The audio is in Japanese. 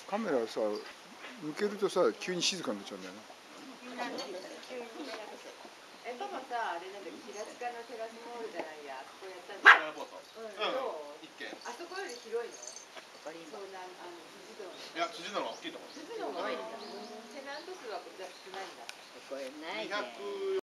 カメラさ、向けるとさ、急に静かになっちゃうんだよね。 パパさ、あれなんだっけ、平塚のテラスモールじゃないや、あそこやったんだよ。どう？あそこより広いの？そうなん、辻堂の。 いや、辻堂の大きいところ。 辻堂の多いんだ。テナント数は少ないんだ。 これないね。